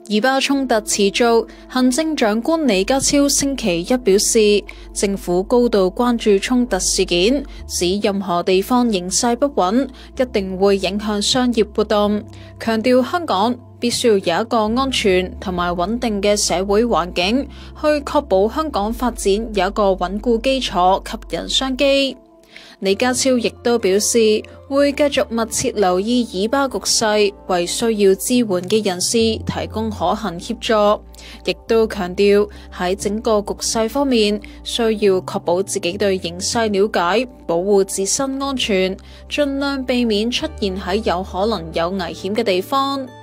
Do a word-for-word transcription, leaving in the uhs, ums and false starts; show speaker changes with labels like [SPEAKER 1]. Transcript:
[SPEAKER 1] 以巴衝突持續，行政長官李家超星期一表示，政府高度關注衝突事件，指任何地方形勢不穩，一定會影響商業活動，強調香港必須有一個安全同埋穩定嘅社會環境，去確保香港發展有一個穩固基礎，吸引商機。李家超亦都表示，會繼續密切留意以巴局勢，為需要支援嘅人士提供可行協助，亦都強調喺整個局勢方面，需要確保自己對形勢了解，保護自身安全，盡量避免出現喺有可能有危險嘅地方。